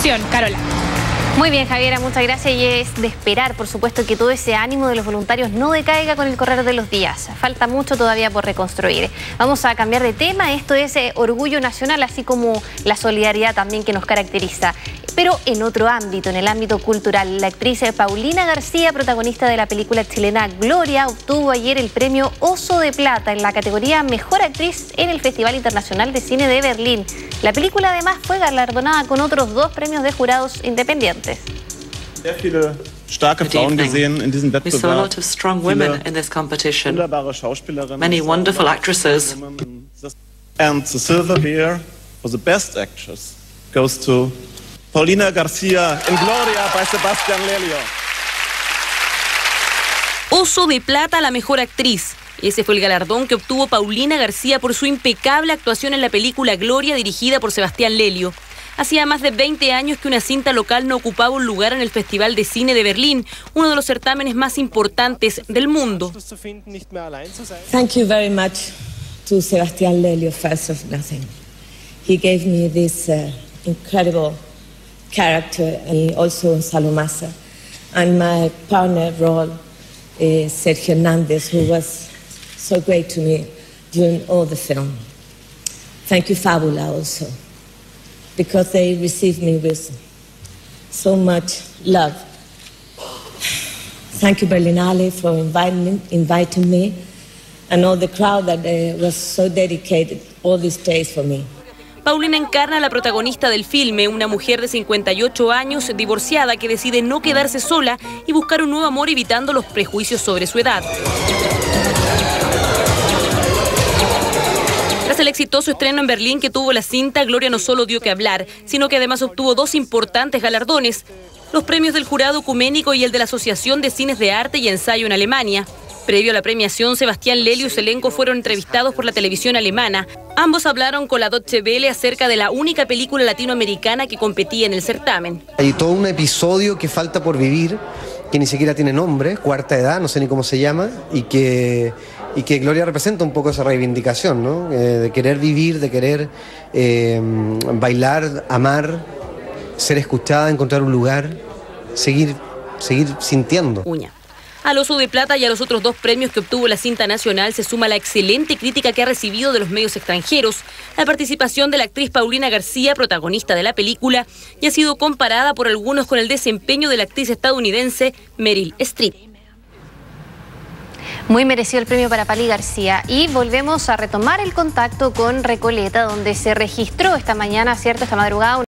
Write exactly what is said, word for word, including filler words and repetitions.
acción. Carola. Muy bien, Javiera, muchas gracias. Y es de esperar, por supuesto, que todo ese ánimo de los voluntarios no decaiga con el correr de los días. Falta mucho todavía por reconstruir. Vamos a cambiar de tema. Esto es eh, orgullo nacional, así como la solidaridad también que nos caracteriza. Pero en otro ámbito, en el ámbito cultural, la actriz Paulina García, protagonista de la película chilena Gloria, obtuvo ayer el premio Oso de Plata en la categoría Mejor Actriz en el Festival Internacional de Cine de Berlín. La película además fue galardonada con otros dos premios de jurados independientes. Sehr viele starke Frauen gesehen in diesem Wettbewerb. We saw a lot of strong women in this competition. Wunderbare Schauspielerinnen. Many wonderful actresses. And the silver bear for the best actress goes to Paulina García en Gloria by Sebastián Lelio. Oso de Plata a la mejor actriz. Ese fue el galardón que obtuvo Paulina García por su impecable actuación en la película Gloria, dirigida por Sebastián Lelio. Hacía más de veinte años que una cinta local no ocupaba un lugar en el Festival de Cine de Berlín, uno de los certámenes más importantes del mundo. Thank you very much to Sebastián Lelio, first of nothing. He gave me this uh, incredible character, and also Salomasa, and my partner role is Sergio Hernández, who was so great to me during all the film. Thank you, Fabula, also, because they received me with so much love. Thank you, Berlinale, for inviting me, inviting me, and all the crowd that uh, was so dedicated all these days for me. Paulina encarna a la protagonista del filme, una mujer de cincuenta y ocho años, divorciada, que decide no quedarse sola y buscar un nuevo amor evitando los prejuicios sobre su edad. Tras el exitoso estreno en Berlín que tuvo la cinta, Gloria no solo dio que hablar, sino que además obtuvo dos importantes galardones: los premios del Jurado Ecuménico y el de la Asociación de Cines de Arte y Ensayo en Alemania. Previo a la premiación, Sebastián Lelio y su elenco fueron entrevistados por la televisión alemana. Ambos hablaron con la Deutsche Welle acerca de la única película latinoamericana que competía en el certamen. Hay todo un episodio que falta por vivir, que ni siquiera tiene nombre, Cuarta Edad, no sé ni cómo se llama, y que, y que Gloria representa un poco esa reivindicación, ¿no? Eh, de querer vivir, de querer eh, bailar, amar, ser escuchada, encontrar un lugar, seguir, seguir sintiendo. Uña. Al Oso de Plata y a los otros dos premios que obtuvo la cinta nacional se suma la excelente crítica que ha recibido de los medios extranjeros. La participación de la actriz Paulina García, protagonista de la película, y ha sido comparada por algunos con el desempeño de la actriz estadounidense Meryl Streep. Muy merecido el premio para Pali García. Y volvemos a retomar el contacto con Recoleta, donde se registró esta mañana, cierto, esta madrugada,